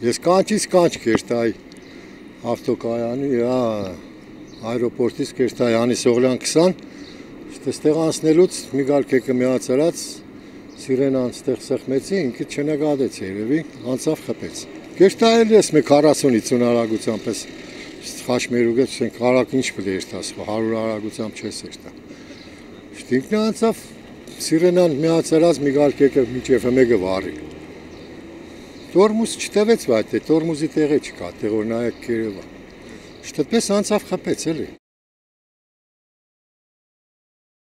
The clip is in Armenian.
Ես կանչից կանչ կերտայի ավտոկայանի, այրոպորտից կերտայի Հանի Սողլյան 20, ստեղ անցնելուց մի գալքեկը միացարած սիրենան ստեղ սխմեցի, ինքը չնկատեց երևի, անցավ խփեց։ Կերտայել ես մի 40-50 արագությամբ ես խաշմերուգեց, ասենք արագ ինչ պետք է երթաս, 100 արագությամբ չես երթա։ Ինքն անցավ սիրենան միացարած մի գալքեկը մինչև մեկը վարի։ Տորմուզ չտվեց, բայց տորմուզի տեղը չկա, տեղ որ նայեք կերևա։ Շտպես անցավ խփեց էլի։